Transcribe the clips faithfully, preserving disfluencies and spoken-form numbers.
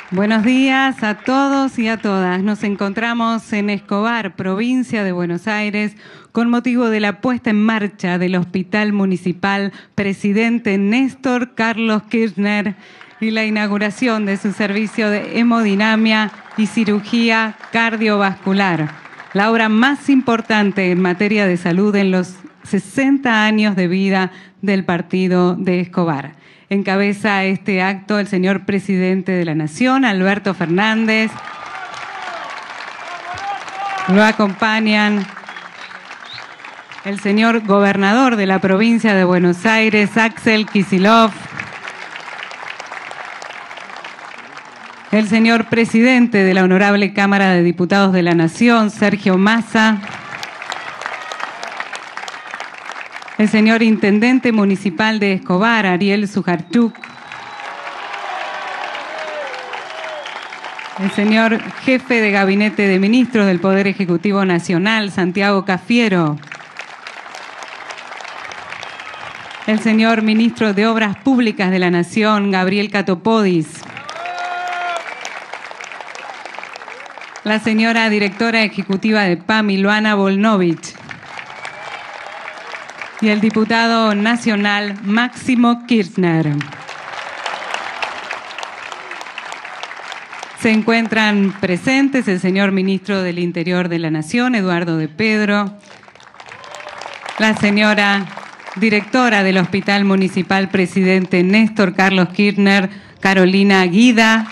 Buenos días a todos y a todas. Nos encontramos en Escobar, provincia de Buenos Aires, con motivo de la puesta en marcha del Hospital Municipal Presidente Néstor Carlos Kirchner y la inauguración de su servicio de hemodinamia y cirugía cardiovascular, la obra más importante en materia de salud en los sesenta años de vida del partido de Escobar. Encabeza este acto el señor Presidente de la Nación, Alberto Fernández. Lo acompañan el señor Gobernador de la provincia de Buenos Aires, Axel Kicillof. El señor Presidente de la Honorable Cámara de Diputados de la Nación, Sergio Massa. El señor Intendente Municipal de Escobar, Ariel Sujarchuk. El señor Jefe de Gabinete de Ministros del Poder Ejecutivo Nacional, Santiago Cafiero. El señor Ministro de Obras Públicas de la Nación, Gabriel Catopodis. La señora Directora Ejecutiva de P A M I, Luana Volnovich. Y el diputado nacional Máximo Kirchner. Se encuentran presentes el señor Ministro del Interior de la Nación, Eduardo de Pedro, la señora Directora del Hospital Municipal Presidente Néstor Carlos Kirchner, Carolina Guida,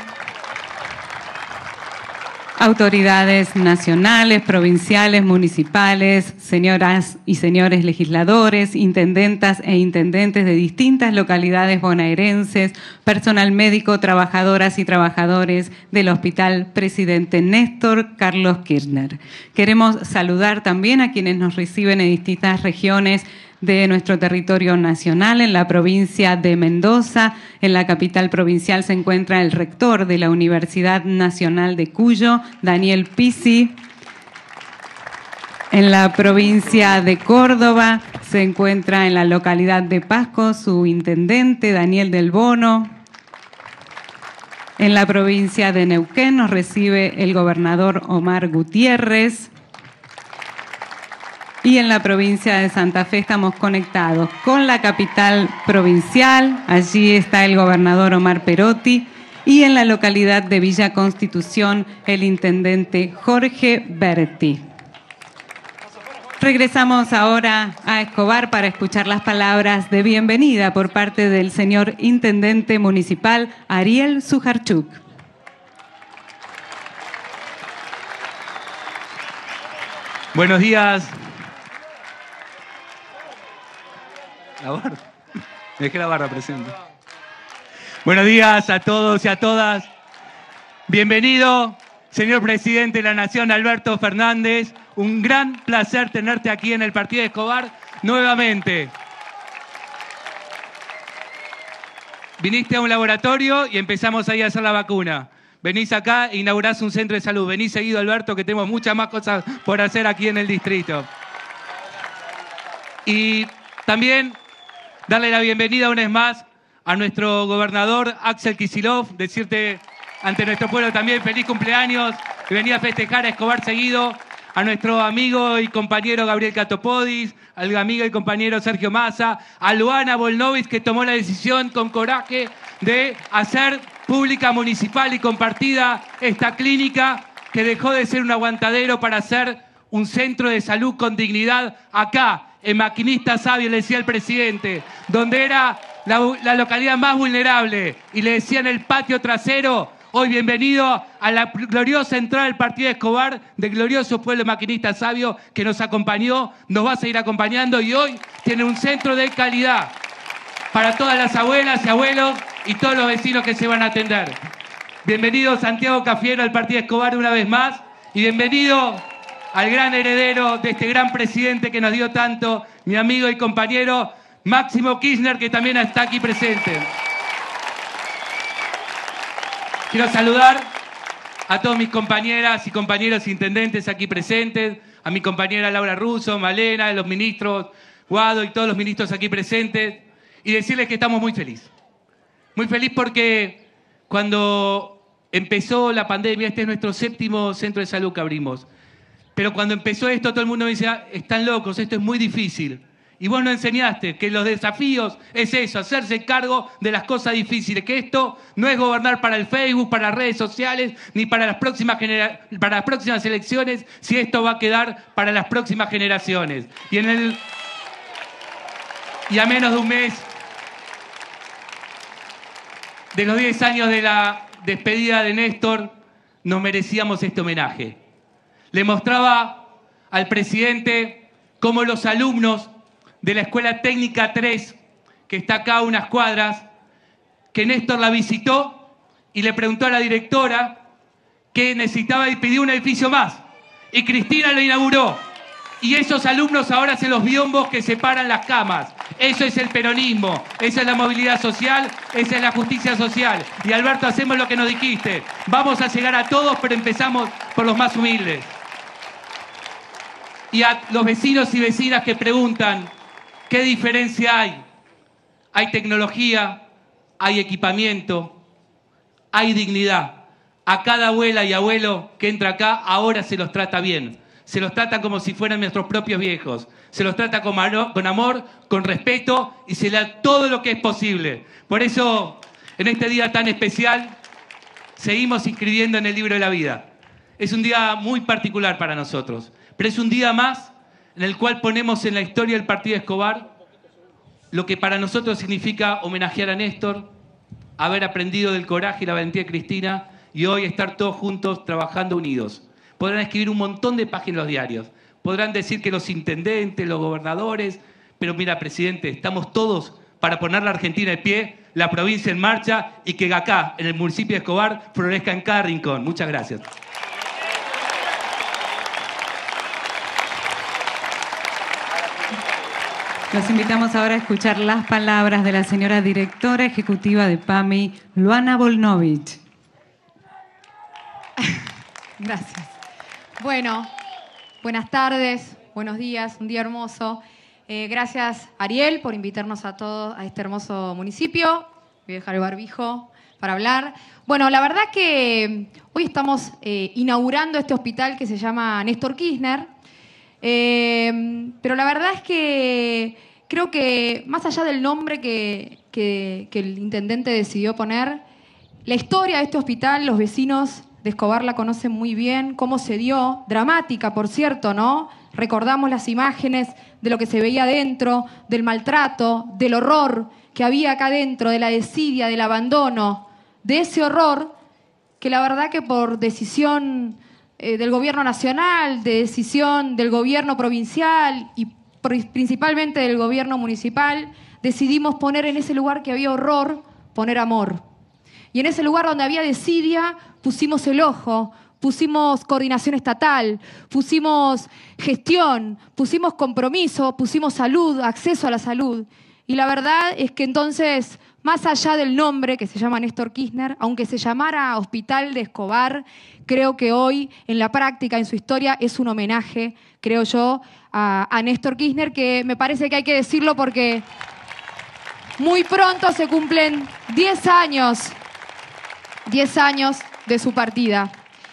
autoridades nacionales, provinciales, municipales, señoras y señores legisladores, intendentas e intendentes de distintas localidades bonaerenses, personal médico, trabajadoras y trabajadores del Hospital Presidente Néstor Carlos Kirchner. Queremos saludar también a quienes nos reciben en distintas regiones de nuestro territorio nacional. En la provincia de Mendoza, en la capital provincial, se encuentra el rector de la Universidad Nacional de Cuyo, Daniel Pizzi. En la provincia de Córdoba se encuentra en la localidad de Pasco su intendente, Daniel Del Bono. En la provincia de Neuquén nos recibe el gobernador Omar Gutiérrez. Y en la provincia de Santa Fe estamos conectados con la capital provincial. Allí está el gobernador Omar Perotti. Y en la localidad de Villa Constitución, el intendente Jorge Berti. Regresamos ahora a Escobar para escuchar las palabras de bienvenida por parte del señor intendente municipal Ariel Sujarchuk. Buenos días. La barra. Me dejé la barra presente. Buenos días a todos y a todas. Bienvenido, señor Presidente de la Nación, Alberto Fernández. Un gran placer tenerte aquí en el partido de Escobar nuevamente. Viniste a un laboratorio y empezamos ahí a hacer la vacuna. Venís acá e inaugurás un centro de salud. Venís seguido, Alberto, que tenemos muchas más cosas por hacer aquí en el distrito. Y también darle la bienvenida una vez más a nuestro gobernador Axel Kicillof, decirte ante nuestro pueblo también feliz cumpleaños, que venía a festejar a Escobar seguido, a nuestro amigo y compañero Gabriel Catopodis, al amigo y compañero Sergio Massa, a Luana Volnovich, que tomó la decisión con coraje de hacer pública, municipal y compartida esta clínica que dejó de ser un aguantadero para ser un centro de salud con dignidad acá, en Maquinista Sabio, le decía el presidente, donde era la, la localidad más vulnerable y le decían el patio trasero. Hoy bienvenido a la gloriosa entrada del partido de Escobar, del glorioso pueblo Maquinista Sabio que nos acompañó, nos va a seguir acompañando y hoy tiene un centro de calidad para todas las abuelas y abuelos y todos los vecinos que se van a atender. Bienvenido Santiago Cafiero al partido de Escobar una vez más y bienvenido al gran heredero de este gran presidente que nos dio tanto, mi amigo y compañero Máximo Kirchner, que también está aquí presente. Quiero saludar a todas mis compañeras y compañeros intendentes aquí presentes, a mi compañera Laura Russo, Malena, a los ministros Guado y todos los ministros aquí presentes, y decirles que estamos muy felices. Muy feliz porque cuando empezó la pandemia, este es nuestro séptimo centro de salud que abrimos. Pero cuando empezó esto, todo el mundo me decía, están locos, esto es muy difícil. Y vos nos enseñaste que los desafíos es eso, hacerse cargo de las cosas difíciles, que esto no es gobernar para el Facebook, para las redes sociales, ni para las próximas, genera- para las próximas elecciones, si esto va a quedar para las próximas generaciones. Y, en el, y a menos de un mes de los diez años de la despedida de Néstor, nos merecíamos este homenaje. Le mostraba al presidente cómo los alumnos de la Escuela Técnica tres, que está acá a unas cuadras, que Néstor la visitó y le preguntó a la directora que necesitaba y pidió un edificio más. Y Cristina lo inauguró. Y esos alumnos ahora hacen los biombos que separan las camas. Eso es el peronismo, esa es la movilidad social, esa es la justicia social. Y Alberto, hacemos lo que nos dijiste. Vamos a llegar a todos, pero empezamos por los más humildes. Y a los vecinos y vecinas que preguntan, ¿qué diferencia hay? Hay tecnología, hay equipamiento, hay dignidad. A cada abuela y abuelo que entra acá, ahora se los trata bien. Se los trata como si fueran nuestros propios viejos. Se los trata con, con amor, con respeto y se le da todo lo que es posible. Por eso, en este día tan especial, seguimos inscribiendo en el libro de la vida. Es un día muy particular para nosotros, pero es un día más en el cual ponemos en la historia del Partido Escobar lo que para nosotros significa homenajear a Néstor, haber aprendido del coraje y la valentía de Cristina y hoy estar todos juntos trabajando unidos. Podrán escribir un montón de páginas en los diarios, podrán decir que los intendentes, los gobernadores, pero mira, presidente, estamos todos para poner la Argentina de pie, la provincia en marcha y que acá, en el municipio de Escobar, florezca en cada rincón. Muchas gracias. Los invitamos ahora a escuchar las palabras de la señora directora ejecutiva de PAMI, Luana Volnovich. Gracias. Bueno, buenas tardes, buenos días, un día hermoso. Eh, gracias, Ariel, por invitarnos a todos a este hermoso municipio. Voy a dejar el barbijo para hablar. Bueno, la verdad que hoy estamos eh, inaugurando este hospital que se llama Néstor Kirchner. Eh, pero la verdad es que creo que más allá del nombre que, que, que el intendente decidió poner, la historia de este hospital, los vecinos de Escobar la conocen muy bien, cómo se dio, dramática por cierto, ¿no? Recordamos las imágenes de lo que se veía dentro, del maltrato, del horror que había acá dentro, de la desidia, del abandono, de ese horror que la verdad que por decisión Eh, del gobierno nacional, de decisión del gobierno provincial y principalmente del gobierno municipal, decidimos poner en ese lugar que había horror, poner amor. Y en ese lugar donde había desidia, pusimos el ojo, pusimos coordinación estatal, pusimos gestión, pusimos compromiso, pusimos salud, acceso a la salud. Y la verdad es que entonces, más allá del nombre que se llama Néstor Kirchner, aunque se llamara Hospital de Escobar, creo que hoy, en la práctica, en su historia, es un homenaje, creo yo, a, a Néstor Kirchner, que me parece que hay que decirlo porque muy pronto se cumplen diez años, diez años de su partida.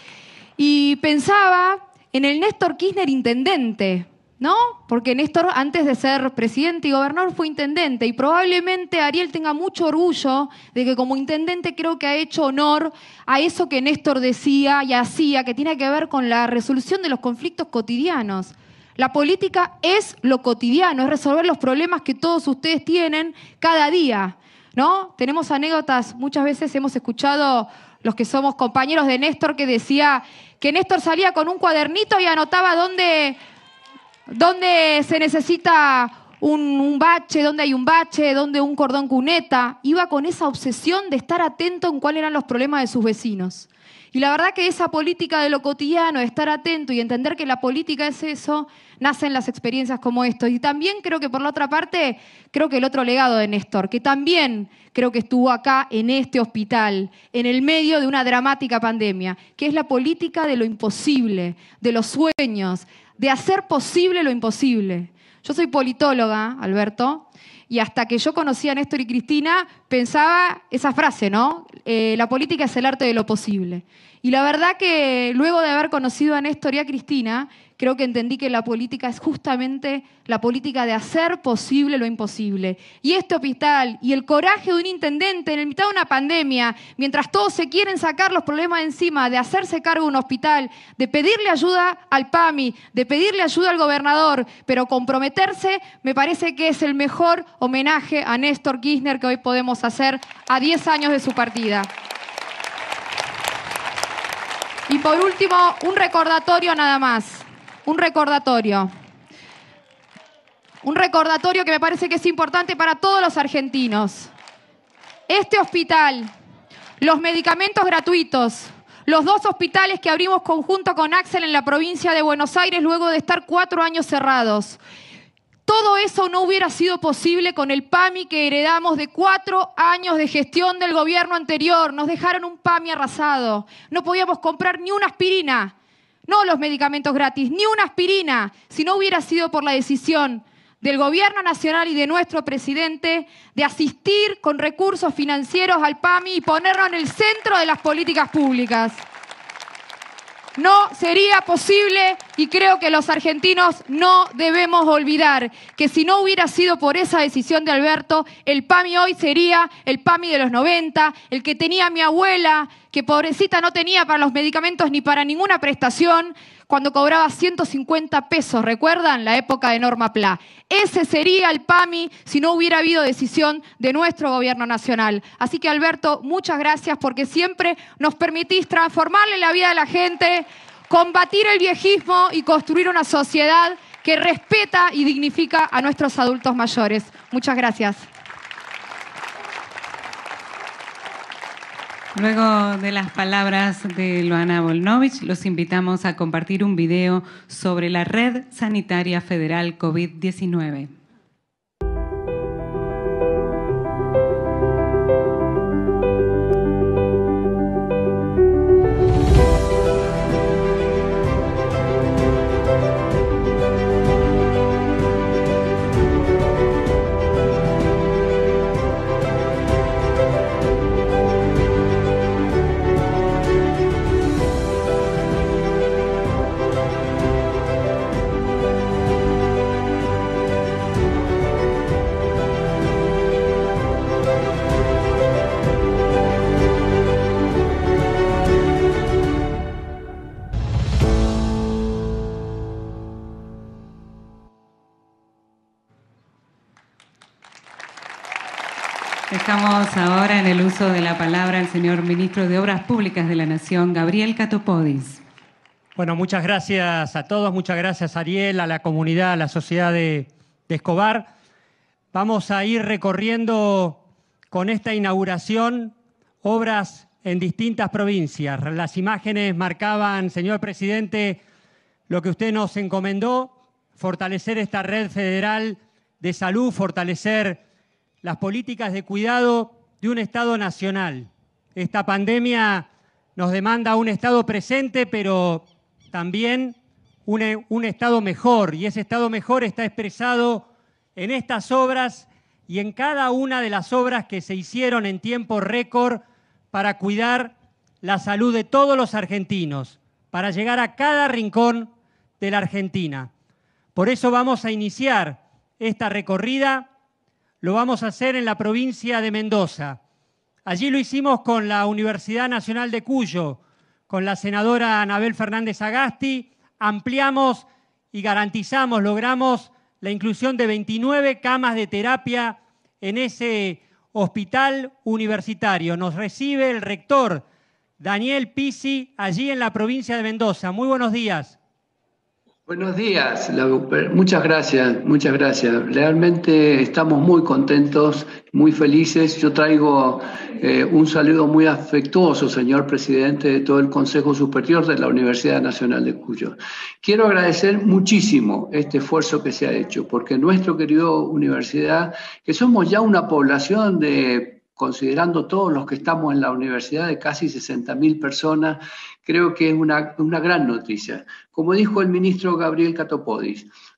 Y pensaba en el Néstor Kirchner intendente, ¿no? Porque Néstor, antes de ser presidente y gobernador, fue intendente y probablemente Ariel tenga mucho orgullo de que como intendente creo que ha hecho honor a eso que Néstor decía y hacía, que tiene que ver con la resolución de los conflictos cotidianos. La política es lo cotidiano, es resolver los problemas que todos ustedes tienen cada día, ¿no? Tenemos anécdotas, muchas veces hemos escuchado los que somos compañeros de Néstor que decía que Néstor salía con un cuadernito y anotaba dónde... donde se necesita un, un bache, donde hay un bache, donde un cordón cuneta. Iba con esa obsesión de estar atento en cuáles eran los problemas de sus vecinos. Y la verdad que esa política de lo cotidiano, de estar atento y entender que la política es eso, nacen las experiencias como esto. Y también creo que por la otra parte, creo que el otro legado de Néstor, que también creo que estuvo acá en este hospital, en el medio de una dramática pandemia, que es la política de lo imposible, de los sueños, de hacer posible lo imposible. Yo soy politóloga, Alberto, y hasta que yo conocí a Néstor y Cristina, pensaba esa frase, ¿no? eh, la política es el arte de lo posible. Y la verdad que luego de haber conocido a Néstor y a Cristina, creo que entendí que la política es justamente la política de hacer posible lo imposible. Y este hospital y el coraje de un intendente en el mitad de una pandemia, mientras todos se quieren sacar los problemas de encima, de hacerse cargo de un hospital, de pedirle ayuda al P A M I, de pedirle ayuda al gobernador, pero comprometerse, me parece que es el mejor homenaje a Néstor Kirchner que hoy podemos hacer a diez años de su partida. Y por último, un recordatorio nada más. Un recordatorio. Un recordatorio que me parece que es importante para todos los argentinos. Este hospital, los medicamentos gratuitos, los dos hospitales que abrimos conjunto con Axel en la provincia de Buenos Aires luego de estar cuatro años cerrados. Todo eso no hubiera sido posible con el P A M I que heredamos de cuatro años de gestión del gobierno anterior. Nos dejaron un P A M I arrasado. No podíamos comprar ni una aspirina, no los medicamentos gratis, ni una aspirina, si no hubiera sido por la decisión del gobierno nacional y de nuestro presidente de asistir con recursos financieros al P A M I y ponerlo en el centro de las políticas públicas. No sería posible y creo que los argentinos no debemos olvidar que si no hubiera sido por esa decisión de Alberto, el P A M I hoy sería el P A M I de los noventa, el que tenía mi abuela, que pobrecita no tenía para los medicamentos ni para ninguna prestación, cuando cobraba ciento cincuenta pesos, ¿recuerdan? La época de Norma Pla. Ese sería el P A M I si no hubiera habido decisión de nuestro gobierno nacional. Así que, Alberto, muchas gracias porque siempre nos permitís transformarle la vida de la gente, combatir el viejismo y construir una sociedad que respeta y dignifica a nuestros adultos mayores. Muchas gracias. Luego de las palabras de Luana Volnovich, los invitamos a compartir un video sobre la Red Sanitaria Federal COVID diecinueve. Dejamos ahora en el uso de la palabra al señor Ministro de Obras Públicas de la Nación, Gabriel Catopodis. Bueno, muchas gracias a todos, muchas gracias Ariel, a la comunidad, a la sociedad de, de Escobar. Vamos a ir recorriendo con esta inauguración obras en distintas provincias. Las imágenes marcaban, señor presidente, lo que usted nos encomendó, fortalecer esta red federal de salud, fortalecer las políticas de cuidado de un Estado nacional. Esta pandemia nos demanda un Estado presente, pero también un, un Estado mejor, y ese Estado mejor está expresado en estas obras y en cada una de las obras que se hicieron en tiempo récord para cuidar la salud de todos los argentinos, para llegar a cada rincón de la Argentina. Por eso vamos a iniciar esta recorrida. Lo vamos a hacer en la provincia de Mendoza. Allí lo hicimos con la Universidad Nacional de Cuyo, con la senadora Anabel Fernández Agasti. Ampliamos y garantizamos, logramos la inclusión de veintinueve camas de terapia en ese hospital universitario. Nos recibe el rector Daniel Pizzi, allí en la provincia de Mendoza. Muy buenos días. Buenos días, muchas gracias, muchas gracias. Realmente estamos muy contentos, muy felices. Yo traigo eh, un saludo muy afectuoso, señor presidente, de todo el Consejo Superior de la Universidad Nacional de Cuyo. Quiero agradecer muchísimo este esfuerzo que se ha hecho, porque nuestra querida universidad, que somos ya una población de, considerando todos los que estamos en la universidad, de casi sesenta mil personas, creo que es una, una gran noticia. Como dijo el ministro Gabriel Catopodis,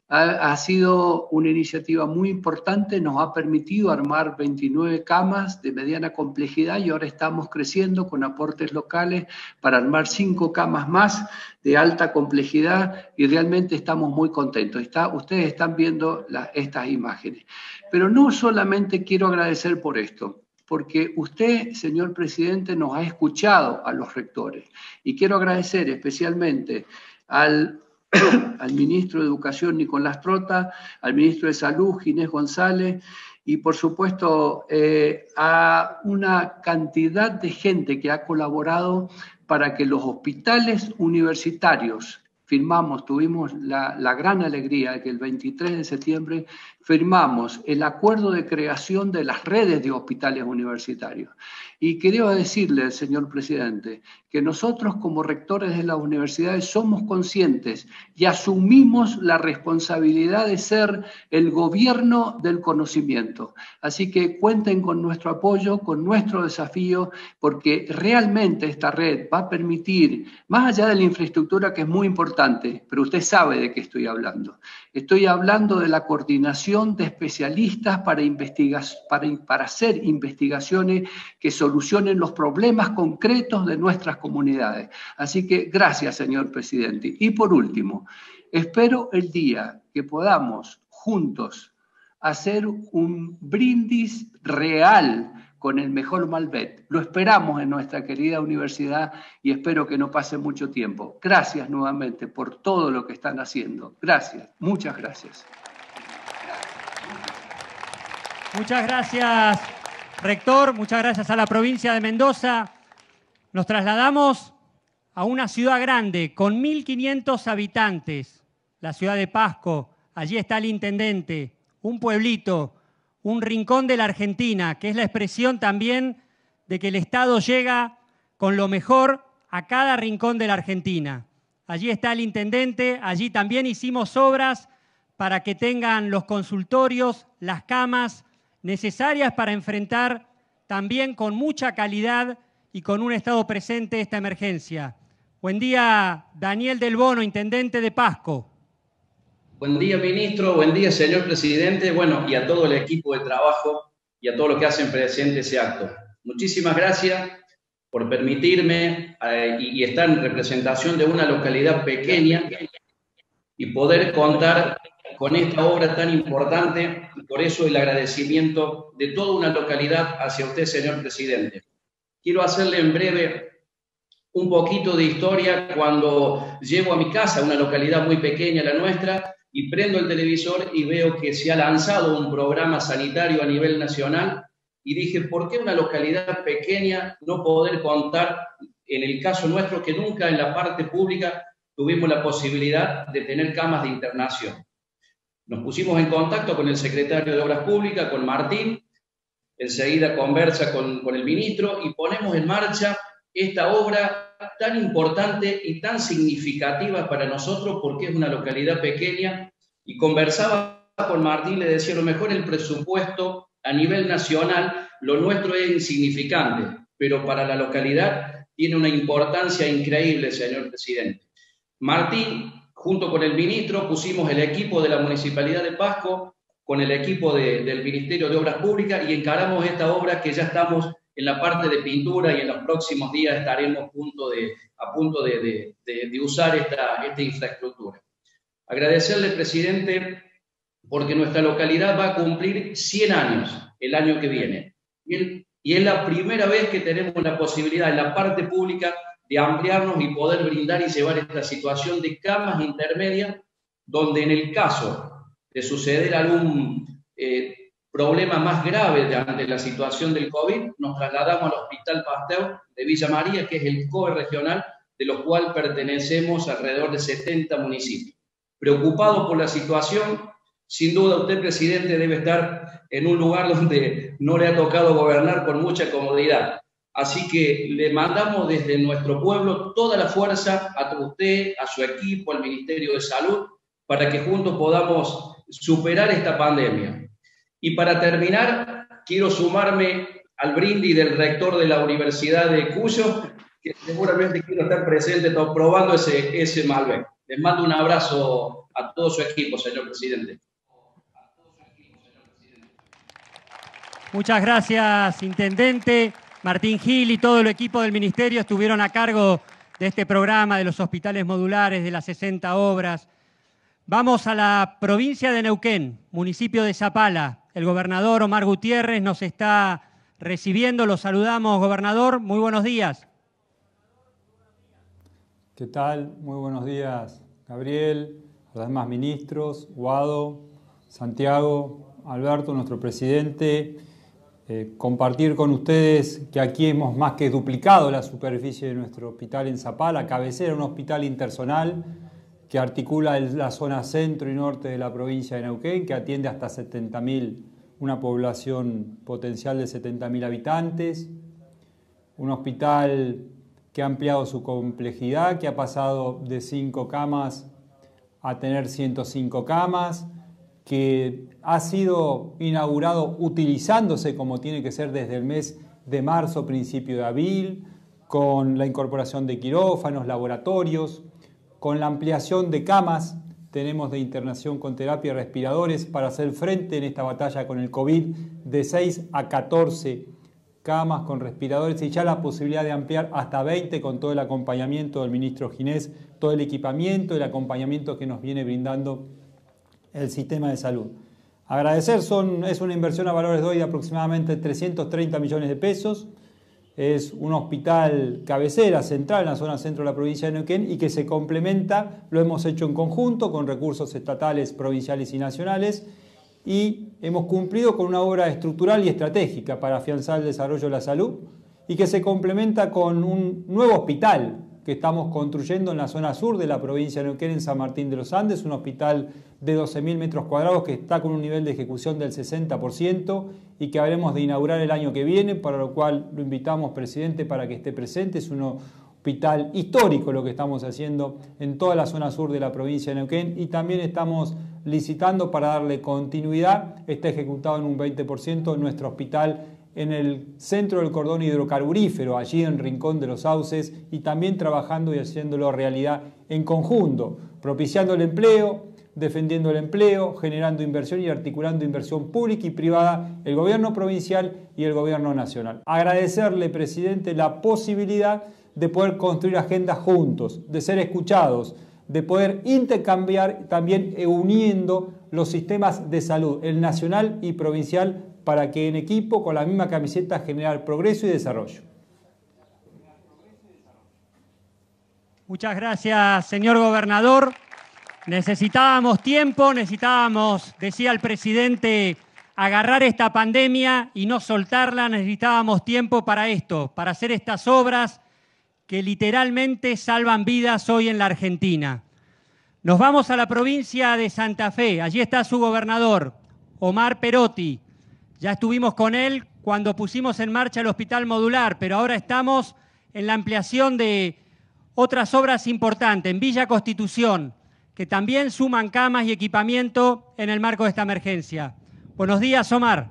Ha, ha sido una iniciativa muy importante, nos ha permitido armar veintinueve camas de mediana complejidad y ahora estamos creciendo con aportes locales para armar cinco camas más de alta complejidad y realmente estamos muy contentos. Está, ustedes están viendo la, estas imágenes. Pero no solamente quiero agradecer por esto, porque usted, señor presidente, nos ha escuchado a los rectores y quiero agradecer especialmente al al ministro de Educación Nicolás Trota, al ministro de Salud Ginés González y por supuesto eh, a una cantidad de gente que ha colaborado para que los hospitales universitarios firmamos, tuvimos la, la gran alegría de que el veintitrés de septiembre firmamos el acuerdo de creación de las redes de hospitales universitarios. Y quería decirle, señor presidente, que nosotros como rectores de las universidades somos conscientes y asumimos la responsabilidad de ser el gobierno del conocimiento. Así que cuenten con nuestro apoyo, con nuestro desafío, porque realmente esta red va a permitir, más allá de la infraestructura que es muy importante, pero usted sabe de qué estoy hablando. Estoy hablando de la coordinación de especialistas para, investigar, para, para hacer investigaciones que solucionen los problemas concretos de nuestras comunidades. Así que gracias, señor presidente. Y por último, espero el día que podamos juntos hacer un brindis real con el mejor Malbec. Lo esperamos en nuestra querida universidad y espero que no pase mucho tiempo. Gracias nuevamente por todo lo que están haciendo. Gracias, muchas gracias. Muchas gracias, rector. Muchas gracias a la provincia de Mendoza. Nos trasladamos a una ciudad grande con mil quinientos habitantes, la ciudad de Pasco. Allí está el intendente, un pueblito, un rincón de la Argentina, que es la expresión también de que el Estado llega con lo mejor a cada rincón de la Argentina. Allí está el intendente, allí también hicimos obras para que tengan los consultorios, las camas necesarias para enfrentar también con mucha calidad y con un Estado presente esta emergencia. Buen día, Daniel Del Bono, intendente de Pasco. Buen día, ministro. Buen día, señor presidente. Bueno, y a todo el equipo de trabajo y a todos los que hacen presente ese acto. Muchísimas gracias por permitirme eh, y, y estar en representación de una localidad pequeña y poder contar con esta obra tan importante. Y por eso el agradecimiento de toda una localidad hacia usted, señor presidente. Quiero hacerle en breve un poquito de historia cuando llego a mi casa, una localidad muy pequeña, la nuestra, y prendo el televisor y veo que se ha lanzado un programa sanitario a nivel nacional y dije, ¿por qué una localidad pequeña no poder contar, en el caso nuestro, que nunca en la parte pública tuvimos la posibilidad de tener camas de internación? Nos pusimos en contacto con el secretario de Obras Públicas, con Martín, enseguida conversa con, con el ministro y ponemos en marcha esta obra tan importante y tan significativa para nosotros porque es una localidad pequeña y conversaba con Martín, le decía, a lo mejor el presupuesto a nivel nacional, lo nuestro es insignificante, pero para la localidad tiene una importancia increíble, señor presidente. Martín, junto con el ministro, pusimos el equipo de la Municipalidad de Pasco con el equipo de, del Ministerio de Obras Públicas y encaramos esta obra que ya estamos en la parte de pintura y en los próximos días estaremos punto de, a punto de, de, de, de usar esta, esta infraestructura. Agradecerle, presidente, porque nuestra localidad va a cumplir cien años el año que viene. Y, el, y es la primera vez que tenemos la posibilidad en la parte pública de ampliarnos y poder brindar y llevar esta situación de camas intermedias, donde en el caso de suceder algún eh, problema más grave ante la situación del COVID, nos trasladamos al Hospital Pasteur de Villa María, que es el C O E regional, de lo cual pertenecemos alrededor de setenta municipios. Preocupado por la situación, sin duda usted, presidente, debe estar en un lugar donde no le ha tocado gobernar con mucha comodidad. Así que le mandamos desde nuestro pueblo toda la fuerza a usted, a su equipo, al Ministerio de Salud, para que juntos podamos superar esta pandemia. Y para terminar, quiero sumarme al brindis del rector de la Universidad de Cuyo, que seguramente quiero estar presente probando ese, ese Malbec. Les mando un abrazo a todo su equipo, señor presidente. Muchas gracias, intendente. Martín Gil y todo el equipo del ministerio estuvieron a cargo de este programa de los hospitales modulares, de las sesenta obras. Vamos a la provincia de Neuquén, municipio de Zapala. El gobernador Omar Gutiérrez nos está recibiendo. Los saludamos, gobernador. Muy buenos días. ¿Qué tal? Muy buenos días, Gabriel, a los demás ministros, Guado, Santiago, Alberto, nuestro presidente. Eh, compartir con ustedes que aquí hemos más que duplicado la superficie de nuestro hospital en Zapala, cabecera, un hospital interzonal que articula el, la zona centro y norte de la provincia de Neuquén, que atiende hasta setenta mil, una población potencial de setenta mil habitantes. Un hospital que ha ampliado su complejidad, que ha pasado de cinco camas a tener ciento cinco camas, que ha sido inaugurado utilizándose como tiene que ser desde el mes de marzo, principio de abril, con la incorporación de quirófanos, laboratorios, con la ampliación de camas, tenemos de internación con terapia y respiradores para hacer frente en esta batalla con el COVID de seis a catorce camas con respiradores y ya la posibilidad de ampliar hasta veinte con todo el acompañamiento del ministro Ginés, todo el equipamiento, el acompañamiento que nos viene brindando el sistema de salud. Agradecer, son, es una inversión a valores de hoy de aproximadamente trescientos treinta millones de pesos. Es un hospital cabecera, central en la zona centro de la provincia de Neuquén y que se complementa, lo hemos hecho en conjunto con recursos estatales, provinciales y nacionales, y hemos cumplido con una obra estructural y estratégica para afianzar el desarrollo de la salud y que se complementa con un nuevo hospital que estamos construyendo en la zona sur de la provincia de Neuquén, en San Martín de los Andes, un hospital de doce mil metros cuadrados que está con un nivel de ejecución del sesenta por ciento y que habremos de inaugurar el año que viene, para lo cual lo invitamos, presidente, para que esté presente. Es un hospital histórico lo que estamos haciendo en toda la zona sur de la provincia de Neuquén y también estamos licitando para darle continuidad. Está ejecutado en un veinte por ciento nuestro hospital en el centro del cordón hidrocarburífero, allí en Rincón de los Sauces, y también trabajando y haciéndolo realidad en conjunto, propiciando el empleo, defendiendo el empleo, generando inversión y articulando inversión pública y privada, el gobierno provincial y el gobierno nacional. Agradecerle, presidente, la posibilidad de poder construir agendas juntos, de ser escuchados, de poder intercambiar también uniendo los sistemas de salud, el nacional y provincial, para que en equipo, con la misma camiseta, generar progreso y desarrollo. Muchas gracias, señor gobernador. Necesitábamos tiempo, necesitábamos, decía el presidente, agarrar esta pandemia y no soltarla. Necesitábamos tiempo para esto, para hacer estas obras que literalmente salvan vidas hoy en la Argentina. Nos vamos a la provincia de Santa Fe. Allí está su gobernador, Omar Perotti. Ya estuvimos con él cuando pusimos en marcha el hospital modular, pero ahora estamos en la ampliación de otras obras importantes en Villa Constitución, que también suman camas y equipamiento en el marco de esta emergencia. Buenos días, Omar.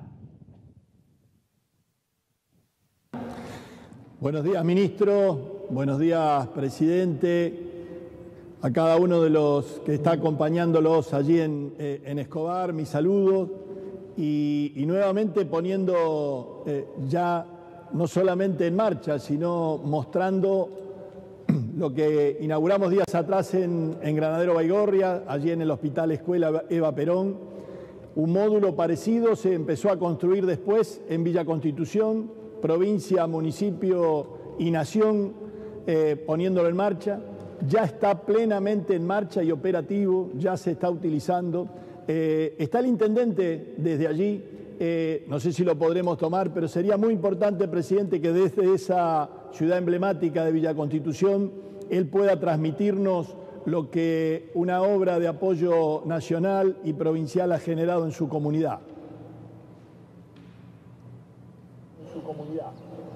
Buenos días, ministro. Buenos días, presidente. A cada uno de los que está acompañándolos allí en, eh, en Escobar, mis saludos. Y, y nuevamente poniendo eh, ya no solamente en marcha, sino mostrando lo que inauguramos días atrás en, en Granadero Baigorria, allí en el Hospital Escuela Eva Perón. Un módulo parecido se empezó a construir después en Villa Constitución, provincia, municipio y nación, eh, poniéndolo en marcha. Ya está plenamente en marcha y operativo, ya se está utilizando. Eh, está el intendente desde allí, eh, no sé si lo podremos tomar, pero sería muy importante, presidente, que desde esa ciudad emblemática de Villa Constitución, él pueda transmitirnos lo que una obra de apoyo nacional y provincial ha generado en su comunidad. En su comunidad.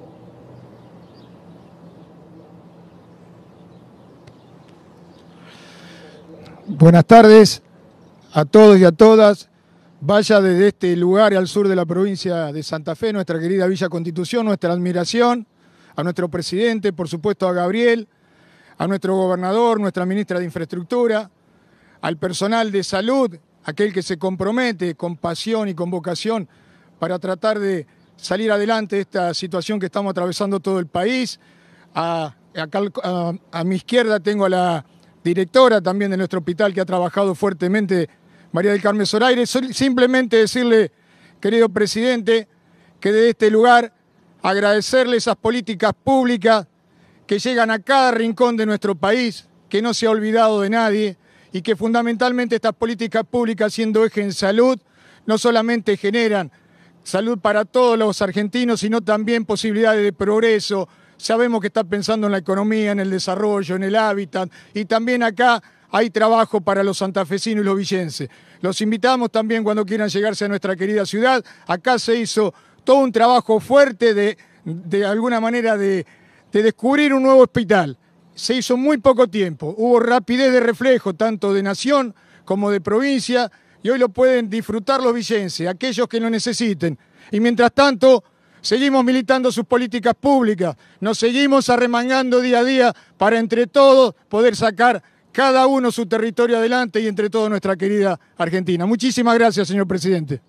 Buenas tardes a todos y a todas. Vaya desde este lugar al sur de la provincia de Santa Fe, nuestra querida Villa Constitución, nuestra admiración a nuestro presidente, por supuesto a Gabriel, a nuestro gobernador, nuestra ministra de Infraestructura, al personal de salud, aquel que se compromete con pasión y con vocación para tratar de salir adelante de esta situación que estamos atravesando todo el país. A, acá, a, a mi izquierda tengo a la directora también de nuestro hospital que ha trabajado fuertemente, María del Carmen Zoraire. Simplemente decirle, querido presidente, que desde este lugar agradecerle esas políticas públicas que llegan a cada rincón de nuestro país, que no se ha olvidado de nadie, y que fundamentalmente estas políticas públicas, siendo eje en salud, no solamente generan salud para todos los argentinos, sino también posibilidades de progreso. Sabemos que está pensando en la economía, en el desarrollo, en el hábitat, y también acá hay trabajo para los santafesinos y los villenses. Los invitamos también cuando quieran llegarse a nuestra querida ciudad. Acá se hizo todo un trabajo fuerte de, de alguna manera de, de descubrir un nuevo hospital. Se hizo muy poco tiempo, hubo rapidez de reflejo tanto de nación como de provincia y hoy lo pueden disfrutar los villenses, aquellos que lo necesiten. Y mientras tanto, seguimos militando sus políticas públicas, nos seguimos arremangando día a día para entre todos poder sacar cada uno su territorio adelante y entre todos nuestra querida Argentina. Muchísimas gracias, señor presidente.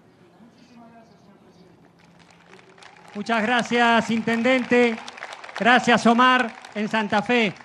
Muchas gracias, intendente. Gracias, Omar. En Santa Fe.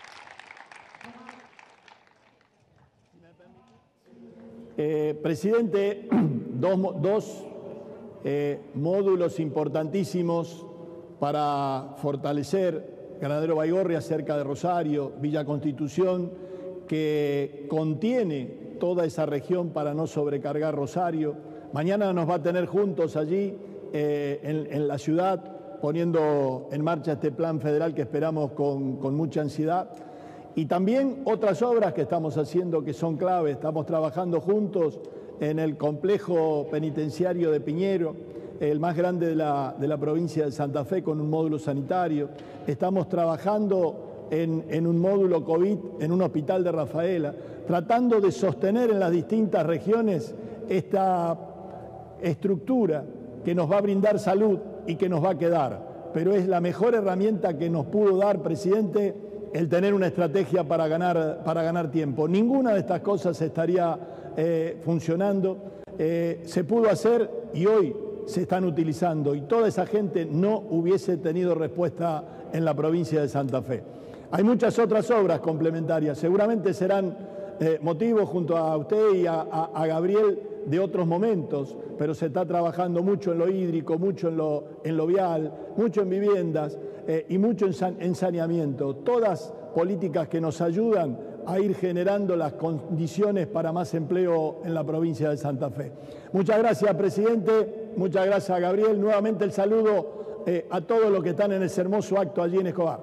Eh, presidente, dos, dos eh, módulos importantísimos para fortalecer Granadero Baigorria cerca de Rosario, Villa Constitución, que contiene toda esa región para no sobrecargar Rosario. Mañana nos va a tener juntos allí eh, en, en la ciudad, poniendo en marcha este plan federal que esperamos con, con mucha ansiedad. Y también otras obras que estamos haciendo que son clave. Estamos trabajando juntos en el complejo penitenciario de Piñero, el más grande de la, de la provincia de Santa Fe, con un módulo sanitario. Estamos trabajando en, en un módulo COVID en un hospital de Rafaela, tratando de sostener en las distintas regiones esta estructura que nos va a brindar salud y que nos va a quedar. Pero es la mejor herramienta que nos pudo dar, presidente, el tener una estrategia para ganar, para ganar tiempo. Ninguna de estas cosas estaría eh, funcionando. Eh, se pudo hacer y hoy se están utilizando y toda esa gente no hubiese tenido respuesta en la provincia de Santa Fe. Hay muchas otras obras complementarias, seguramente serán eh, motivos junto a usted y a, a, a Gabriel de otros momentos, pero se está trabajando mucho en lo hídrico, mucho en lo, en lo vial, mucho en viviendas eh, y mucho en, san, en saneamiento. Todas políticas que nos ayudan a ir generando las condiciones para más empleo en la provincia de Santa Fe. Muchas gracias, presidente. Muchas gracias, Gabriel. Nuevamente el saludo eh, a todos los que están en ese hermoso acto allí en Escobar.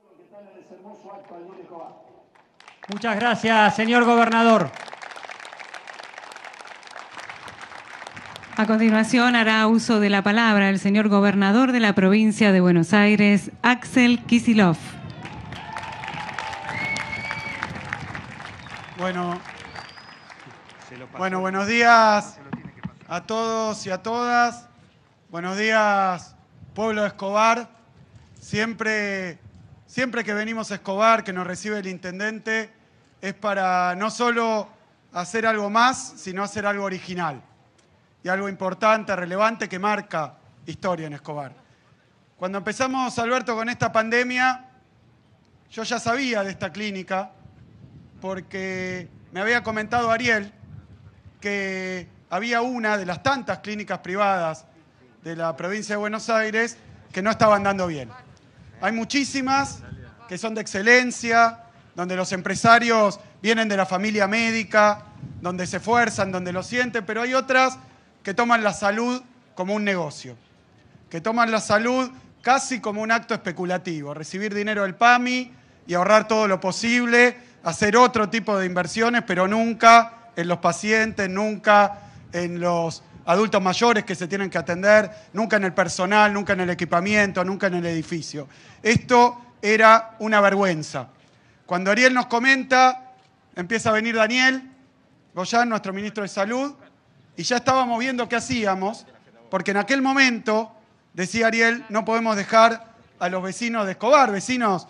Muchas gracias, señor gobernador. A continuación hará uso de la palabra el señor gobernador de la provincia de Buenos Aires, Axel Kicillof. Bueno, bueno, buenos días a todos y a todas. Buenos días, pueblo de Escobar. Siempre, siempre que venimos a Escobar, que nos recibe el intendente, es para no solo hacer algo más, sino hacer algo original. Y algo importante, relevante, que marca historia en Escobar. Cuando empezamos, Alberto, con esta pandemia, yo ya sabía de esta clínica, porque me había comentado Ariel que había una de las tantas clínicas privadas de la provincia de Buenos Aires que no estaban dando bien. Hay muchísimas que son de excelencia, donde los empresarios vienen de la familia médica, donde se esfuerzan, donde lo sienten, pero hay otras que toman la salud como un negocio, que toman la salud casi como un acto especulativo, recibir dinero del P A M I y ahorrar todo lo posible, hacer otro tipo de inversiones, pero nunca en los pacientes, nunca en los adultos mayores que se tienen que atender, nunca en el personal, nunca en el equipamiento, nunca en el edificio. Esto era una vergüenza. Cuando Ariel nos comenta, empieza a venir Daniel Goyán, nuestro ministro de Salud, y ya estábamos viendo qué hacíamos, porque en aquel momento, decía Ariel, no podemos dejar a los vecinos de Escobar, vecinos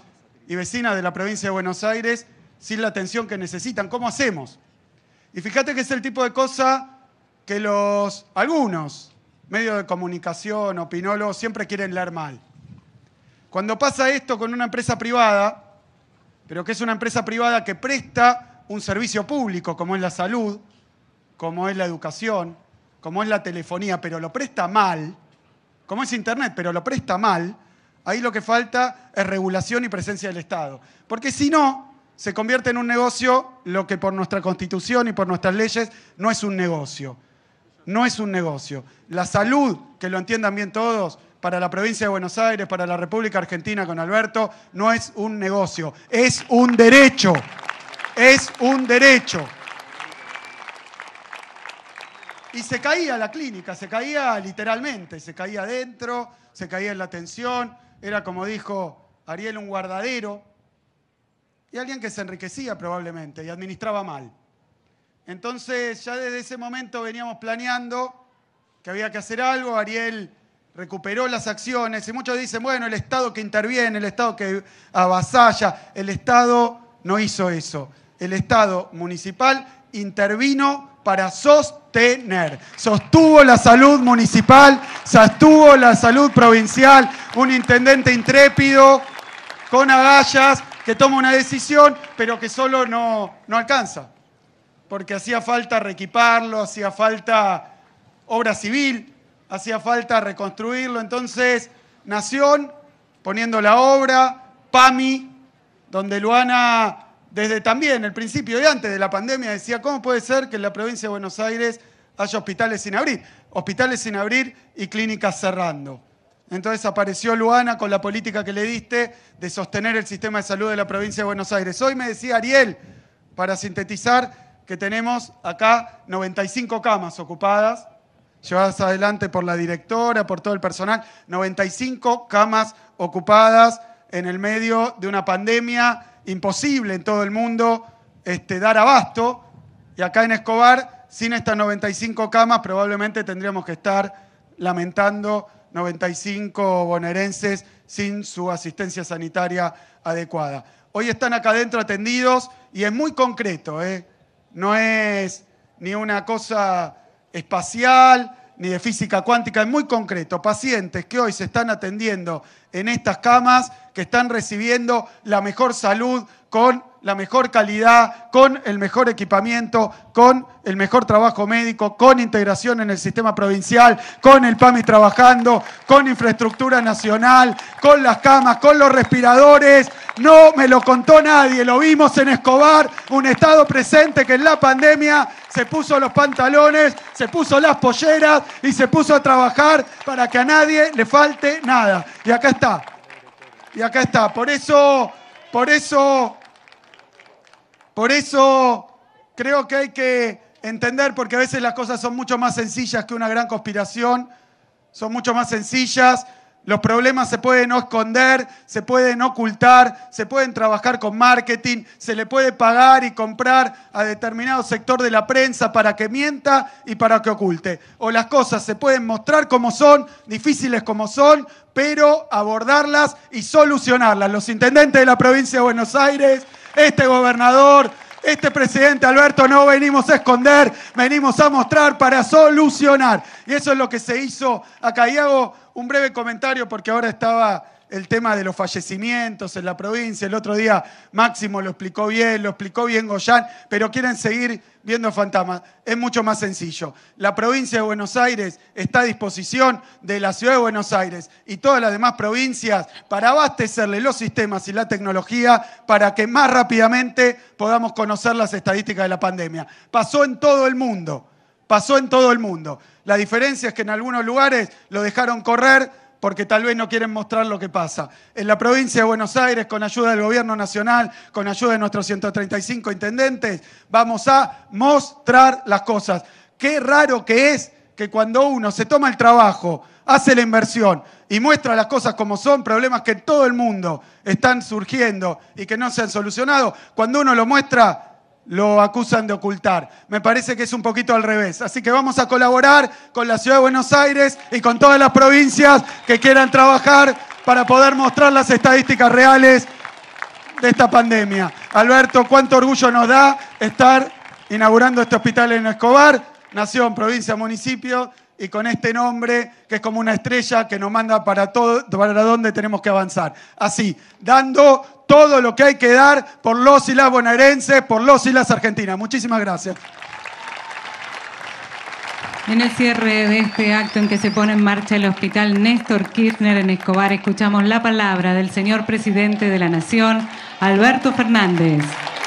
y vecinas de la provincia de Buenos Aires sin la atención que necesitan. ¿Cómo hacemos? Y fíjate que es el tipo de cosa que los algunos medios de comunicación, opinólogos, siempre quieren leer mal. Cuando pasa esto con una empresa privada, pero que es una empresa privada que presta un servicio público, como es la salud, como es la educación, como es la telefonía, pero lo presta mal, como es Internet, pero lo presta mal, ahí lo que falta es regulación y presencia del Estado. Porque si no, se convierte en un negocio lo que por nuestra Constitución y por nuestras leyes no es un negocio. No es un negocio. La salud, que lo entiendan bien todos, para la provincia de Buenos Aires, para la República Argentina con Alberto, no es un negocio, es un derecho. Es un derecho. Y se caía la clínica, se caía literalmente, se caía adentro, se caía en la atención, era como dijo Ariel, un guardadero, y alguien que se enriquecía probablemente y administraba mal. Entonces ya desde ese momento veníamos planeando que había que hacer algo. Ariel recuperó las acciones y muchos dicen, bueno, el Estado que interviene, el Estado que avasalla, el Estado no hizo eso. El Estado municipal intervino para sostener, sostuvo la salud municipal, sostuvo la salud provincial, un intendente intrépido, con agallas, que toma una decisión, pero que solo no, no alcanza. Porque hacía falta reequiparlo, hacía falta obra civil, hacía falta reconstruirlo. Entonces, Nación, poniendo la obra, PAMI, donde Luana, desde también el principio y antes de la pandemia, decía, ¿cómo puede ser que en la provincia de Buenos Aires haya hospitales sin abrir? Hospitales sin abrir y clínicas cerrando. Entonces apareció Luana con la política que le diste de sostener el sistema de salud de la provincia de Buenos Aires. Hoy me decía Ariel, para sintetizar, que tenemos acá noventa y cinco camas ocupadas, llevadas adelante por la directora, por todo el personal, noventa y cinco camas ocupadas en el medio de una pandemia imposible en todo el mundo este, dar abasto. Y acá en Escobar, sin estas noventa y cinco camas, probablemente tendríamos que estar lamentando noventa y cinco bonaerenses sin su asistencia sanitaria adecuada. Hoy están acá adentro atendidos y es muy concreto, ¿eh? No es ni una cosa espacial, ni de física cuántica, es muy concreto. Pacientes que hoy se están atendiendo en estas camas, que están recibiendo la mejor salud, con la mejor calidad, con el mejor equipamiento, con el mejor trabajo médico, con integración en el sistema provincial, con el PAMI trabajando, con infraestructura nacional, con las camas, con los respiradores. No me lo contó nadie, lo vimos en Escobar, un Estado presente que en la pandemia se puso los pantalones, se puso las polleras y se puso a trabajar para que a nadie le falte nada. Y acá está, y acá está. Por eso, por eso, por eso creo que hay que entender, porque a veces las cosas son mucho más sencillas que una gran conspiración, son mucho más sencillas. Los problemas se pueden no esconder, se pueden ocultar, se pueden trabajar con marketing, se le puede pagar y comprar a determinado sector de la prensa para que mienta y para que oculte. O las cosas se pueden mostrar como son, difíciles como son, pero abordarlas y solucionarlas. Los intendentes de la provincia de Buenos Aires, este gobernador, este presidente Alberto, no venimos a esconder, venimos a mostrar para solucionar. Y eso es lo que se hizo acá. Y hago un breve comentario porque ahora estaba el tema de los fallecimientos en la provincia. El otro día Máximo lo explicó bien, lo explicó bien Goyán, pero quieren seguir viendo fantasmas. Es mucho más sencillo. La provincia de Buenos Aires está a disposición de la ciudad de Buenos Aires y todas las demás provincias para abastecerle los sistemas y la tecnología para que más rápidamente podamos conocer las estadísticas de la pandemia. Pasó en todo el mundo, pasó en todo el mundo. La diferencia es que en algunos lugares lo dejaron correr porque tal vez no quieren mostrar lo que pasa. En la provincia de Buenos Aires, con ayuda del Gobierno Nacional, con ayuda de nuestros ciento treinta y cinco intendentes, vamos a mostrar las cosas. Qué raro que es que cuando uno se toma el trabajo, hace la inversión y muestra las cosas como son, problemas que en todo el mundo están surgiendo y que no se han solucionado, cuando uno lo muestra, lo acusan de ocultar. Me parece que es un poquito al revés. Así que vamos a colaborar con la Ciudad de Buenos Aires y con todas las provincias que quieran trabajar para poder mostrar las estadísticas reales de esta pandemia. Alberto, cuánto orgullo nos da estar inaugurando este hospital en Escobar, nación, provincia, municipio, y con este nombre que es como una estrella que nos manda para todo, para dónde tenemos que avanzar. Así, dando todo lo que hay que dar por los y las bonaerenses, por los y las argentinas. Muchísimas gracias. En el cierre de este acto en que se pone en marcha el Hospital Néstor Kirchner en Escobar, escuchamos la palabra del señor presidente de la Nación, Alberto Fernández.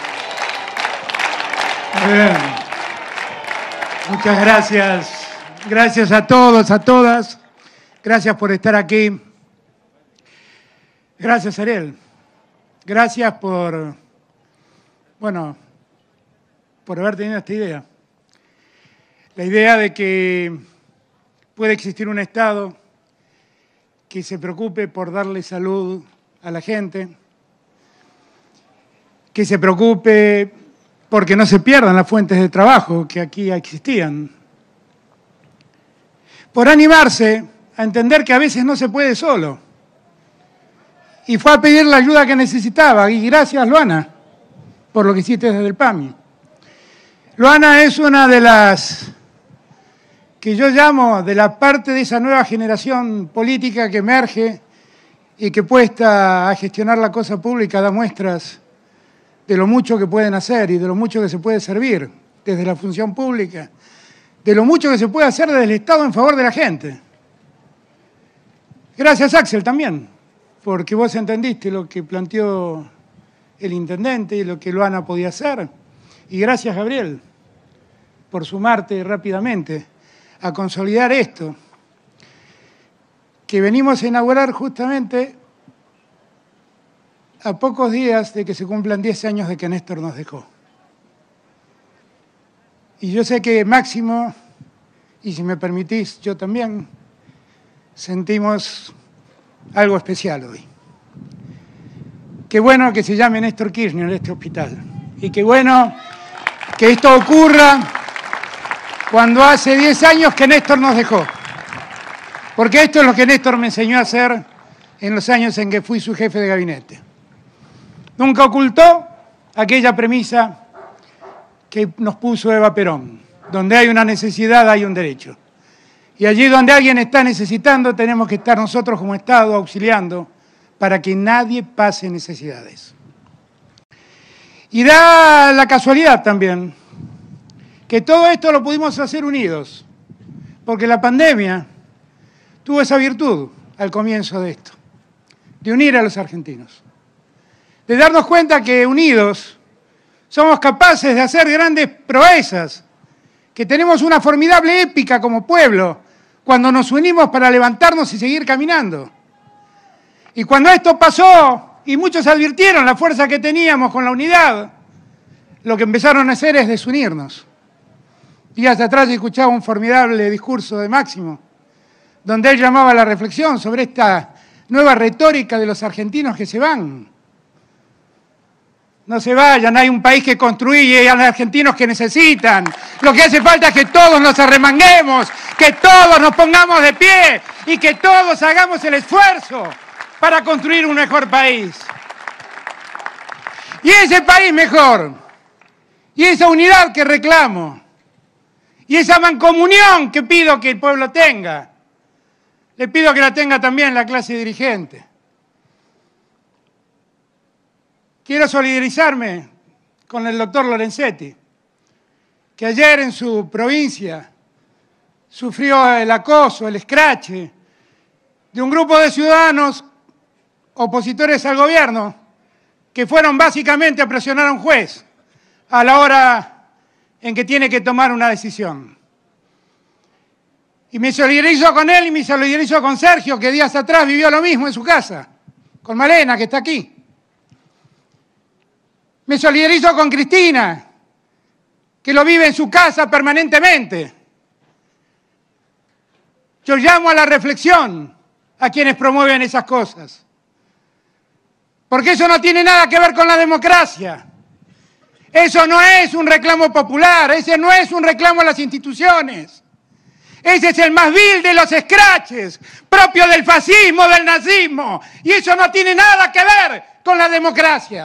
Bien. Muchas gracias. Gracias a todos, a todas. Gracias por estar aquí. Gracias, Ariel. Gracias por, bueno, por haber tenido esta idea. La idea de que puede existir un Estado que se preocupe por darle salud a la gente, que se preocupe porque no se pierdan las fuentes de trabajo que aquí existían, por animarse a entender que a veces no se puede solo. Y fue a pedir la ayuda que necesitaba. Y gracias, Luana, por lo que hiciste desde el P A M I. Luana es una de las que yo llamo de la parte de esa nueva generación política que emerge y que puesta a gestionar la cosa pública da muestras de lo mucho que pueden hacer y de lo mucho que se puede servir desde la función pública, de lo mucho que se puede hacer desde el Estado en favor de la gente. Gracias, Axel, también, porque vos entendiste lo que planteó el intendente y lo que Luana podía hacer. Y gracias, Gabriel, por sumarte rápidamente a consolidar esto, que venimos a inaugurar justamente a pocos días de que se cumplan diez años de que Néstor nos dejó. Y yo sé que Máximo, y si me permitís, yo también, sentimos algo especial hoy. Qué bueno que se llame Néstor Kirchner este hospital. Y qué bueno que esto ocurra cuando hace diez años que Néstor nos dejó. Porque esto es lo que Néstor me enseñó a hacer en los años en que fui su jefe de gabinete. Nunca ocultó aquella premisa que nos puso Eva Perón. Donde hay una necesidad, hay un derecho. Y allí donde alguien está necesitando, tenemos que estar nosotros como Estado auxiliando para que nadie pase necesidades. Y da la casualidad también que todo esto lo pudimos hacer unidos, porque la pandemia tuvo esa virtud al comienzo de esto, de unir a los argentinos, de darnos cuenta que unidos somos capaces de hacer grandes proezas, que tenemos una formidable épica como pueblo cuando nos unimos para levantarnos y seguir caminando. Y cuando esto pasó, y muchos advirtieron la fuerza que teníamos con la unidad, lo que empezaron a hacer es desunirnos. Días atrás yo escuchaba un formidable discurso de Máximo, donde él llamaba a la reflexión sobre esta nueva retórica de los argentinos que se van. No se vayan, hay un país que construye y hay argentinos que necesitan. Lo que hace falta es que todos nos arremanguemos, que todos nos pongamos de pie y que todos hagamos el esfuerzo para construir un mejor país. Y ese país mejor, y esa unidad que reclamo, y esa mancomunión que pido que el pueblo tenga, le pido que la tenga también la clase dirigente. Quiero solidarizarme con el doctor Lorenzetti, que ayer en su provincia sufrió el acoso, el escrache de un grupo de ciudadanos opositores al gobierno que fueron básicamente a presionar a un juez a la hora en que tiene que tomar una decisión. Y me solidarizo con él y me solidarizo con Sergio, que días atrás vivió lo mismo en su casa, con Malena, que está aquí. Me solidarizo con Cristina, que lo vive en su casa permanentemente. Yo llamo a la reflexión a quienes promueven esas cosas. Porque eso no tiene nada que ver con la democracia. Eso no es un reclamo popular, ese no es un reclamo a las instituciones. Ese es el más vil de los escraches, propio del fascismo, del nazismo. Y eso no tiene nada que ver con la democracia.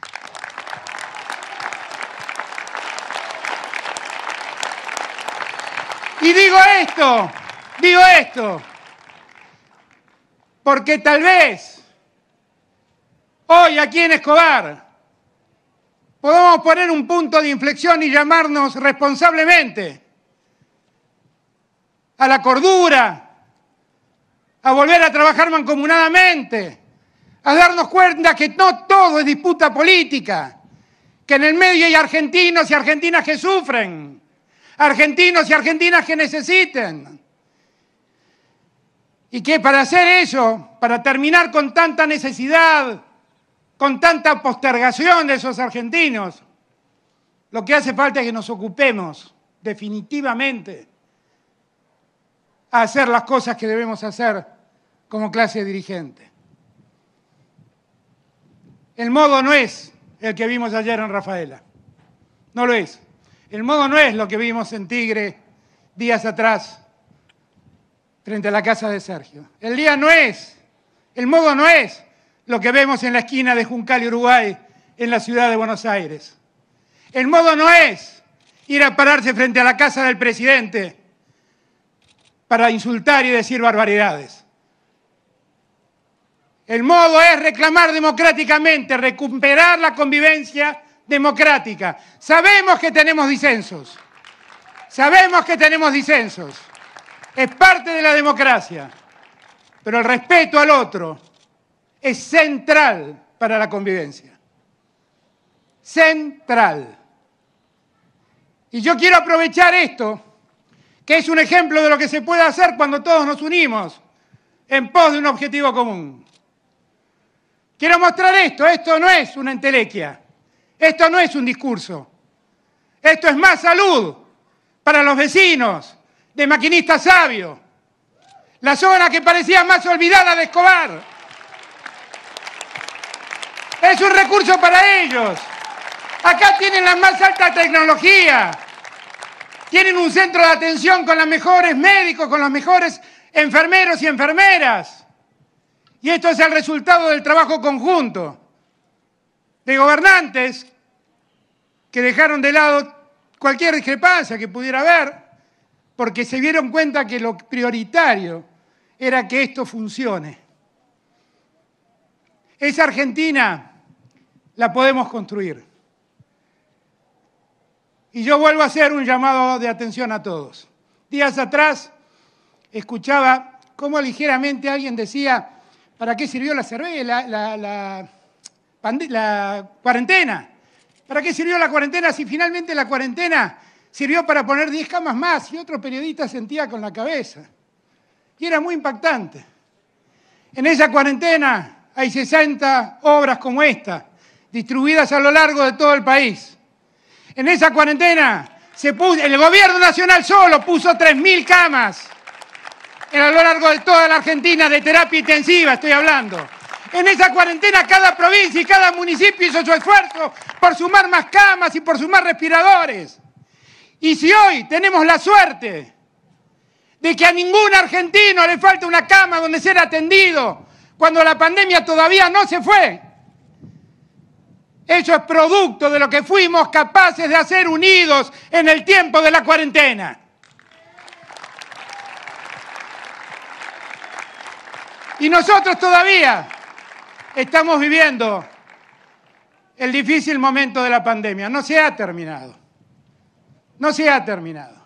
Y digo esto, digo esto, porque tal vez hoy aquí en Escobar podemos poner un punto de inflexión y llamarnos responsablemente a la cordura, a volver a trabajar mancomunadamente, a darnos cuenta que no todo es disputa política, que en el medio hay argentinos y argentinas que sufren, argentinos y argentinas que necesiten. Y que para hacer eso, para terminar con tanta necesidad, con tanta postergación de esos argentinos, lo que hace falta es que nos ocupemos definitivamente a hacer las cosas que debemos hacer como clase dirigente. El modo no es el que vimos ayer en Rafaela, no lo es. El modo no es lo que vimos en Tigre días atrás frente a la casa de Sergio. El día no es, el modo no es lo que vemos en la esquina de Juncal y Uruguay en la ciudad de Buenos Aires. El modo no es ir a pararse frente a la casa del presidente para insultar y decir barbaridades. El modo es reclamar democráticamente, recuperar la convivencia democrática. Sabemos que tenemos disensos, sabemos que tenemos disensos, es parte de la democracia, pero el respeto al otro es central para la convivencia, central. Y yo quiero aprovechar esto, que es un ejemplo de lo que se puede hacer cuando todos nos unimos en pos de un objetivo común. Quiero mostrar esto, esto no es una entelequia, esto no es un discurso, esto es más salud para los vecinos de Maquinista Sabio, la zona que parecía más olvidada de Escobar. Es un recurso para ellos. Acá tienen la más alta tecnología, tienen un centro de atención con los mejores médicos, con los mejores enfermeros y enfermeras. Y esto es el resultado del trabajo conjunto de gobernantes que dejaron de lado cualquier discrepancia que pudiera haber, porque se dieron cuenta que lo prioritario era que esto funcione. Esa Argentina la podemos construir. Y yo vuelvo a hacer un llamado de atención a todos. Días atrás escuchaba cómo ligeramente alguien decía: ¿para qué sirvió la, la, la, la, la cuarentena? ¿Para qué sirvió la cuarentena si finalmente la cuarentena sirvió para poner diez camas más? Y otro periodista sentía con la cabeza. Y era muy impactante. En esa cuarentena hay sesenta obras como esta, distribuidas a lo largo de todo el país. En esa cuarentena se puso, el gobierno nacional solo puso tres mil camas a lo largo de toda la Argentina, de terapia intensiva estoy hablando. En esa cuarentena cada provincia y cada municipio hizo su esfuerzo por sumar más camas y por sumar respiradores. Y si hoy tenemos la suerte de que a ningún argentino le falta una cama donde ser atendido cuando la pandemia todavía no se fue, eso es producto de lo que fuimos capaces de hacer unidos en el tiempo de la cuarentena. Y nosotros todavía estamos viviendo el difícil momento de la pandemia. No se ha terminado. No se ha terminado.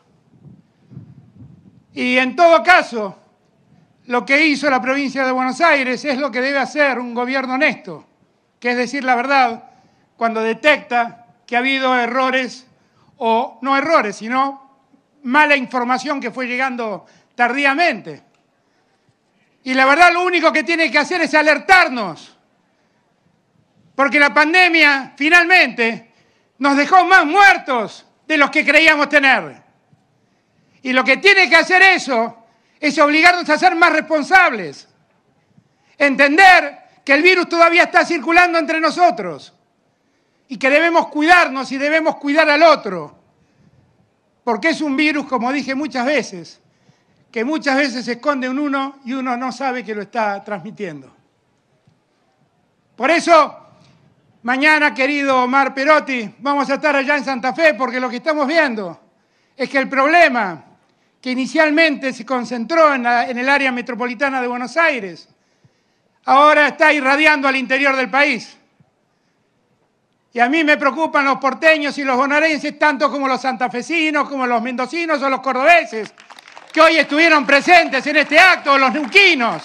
Y en todo caso, lo que hizo la provincia de Buenos Aires es lo que debe hacer un gobierno honesto, que es decir la verdad cuando detecta que ha habido errores, o no errores, sino mala información que fue llegando tardíamente. Y la verdad lo único que tiene que hacer es alertarnos, porque la pandemia finalmente nos dejó más muertos de los que creíamos tener. Y lo que tiene que hacer eso es obligarnos a ser más responsables, entender que el virus todavía está circulando entre nosotros y que debemos cuidarnos y debemos cuidar al otro, porque es un virus, como dije muchas veces, que muchas veces se esconde en uno y uno no sabe que lo está transmitiendo. Por eso, mañana, querido Omar Perotti, vamos a estar allá en Santa Fe, porque lo que estamos viendo es que el problema que inicialmente se concentró en, la, en el área metropolitana de Buenos Aires, ahora está irradiando al interior del país. Y a mí me preocupan los porteños y los bonaerenses tanto como los santafesinos, como los mendocinos o los cordobeses, que hoy estuvieron presentes en este acto, o los neuquinos.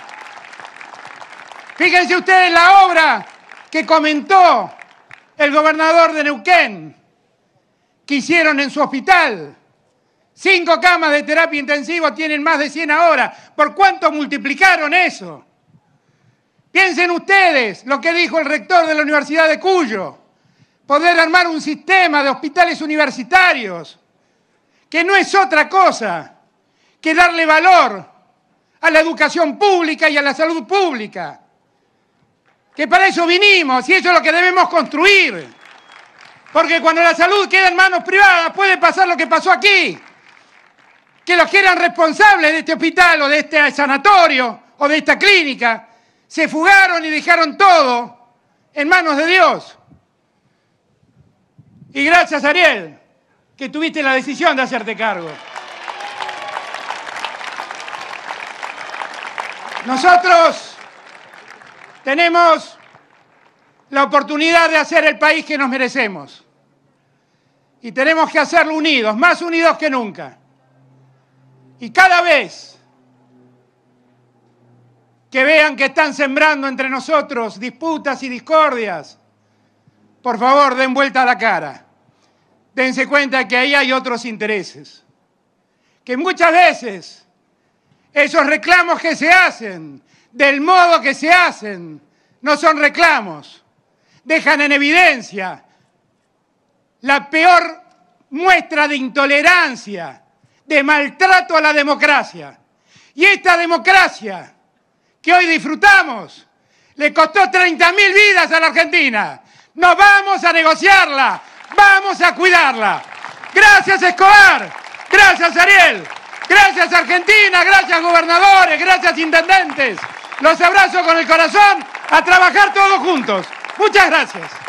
Fíjense ustedes la obra que comentó el gobernador de Neuquén, que hicieron en su hospital. Cinco camas de terapia intensiva tienen más de cien ahora. ¿Por cuánto multiplicaron eso? Piensen ustedes lo que dijo el rector de la Universidad de Cuyo. Poder armar un sistema de hospitales universitarios, que no es otra cosa que darle valor a la educación pública y a la salud pública. Que para eso vinimos y eso es lo que debemos construir. Porque cuando la salud queda en manos privadas puede pasar lo que pasó aquí. Que los que eran responsables de este hospital o de este sanatorio o de esta clínica se fugaron y dejaron todo en manos de Dios. Y gracias, Ariel, que tuviste la decisión de hacerte cargo. Nosotros tenemos la oportunidad de hacer el país que nos merecemos. Y tenemos que hacerlo unidos, más unidos que nunca. Y cada vez que vean que están sembrando entre nosotros disputas y discordias, por favor, den vuelta a la cara. Dense cuenta que ahí hay otros intereses. Que muchas veces esos reclamos que se hacen, del modo que se hacen, no son reclamos. Dejan en evidencia la peor muestra de intolerancia, de maltrato a la democracia. Y esta democracia que hoy disfrutamos le costó treinta mil vidas a la Argentina. No vamos a negociarla, vamos a cuidarla. Gracias, Escobar, gracias, Ariel, gracias, Argentina, gracias, gobernadores, gracias, intendentes. Los abrazo con el corazón, a trabajar todos juntos. Muchas gracias.